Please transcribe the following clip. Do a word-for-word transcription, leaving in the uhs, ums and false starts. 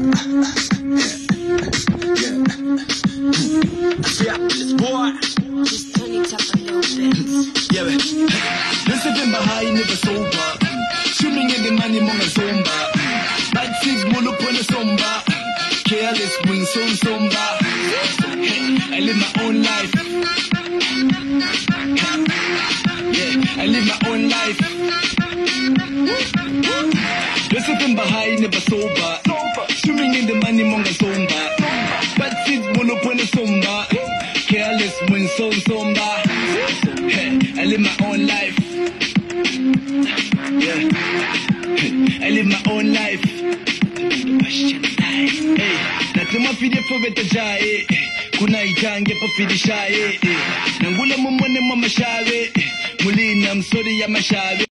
Yeah, this boy. Just turn it up a little bit. Yeah, listen to my high, never sober. Swimming in the money, monga zomba. Bad things, mulo pone somba. Careless, wing son somba. Hey, I live my own life. Yeah, I live my own life. Listen to my high, never sober. Swimming in the money, monga zomba. Bad things, mulo pone somba. Careless, wing son somba. Hey, I live my own life. Yeah, I live my own life. Hey, natema fide poveta jae, kuna itange pa fide shae. Nangula mumone mama shave, mulina msori ya mashave.